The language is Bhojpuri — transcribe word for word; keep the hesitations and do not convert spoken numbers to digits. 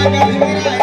กันไม่ได้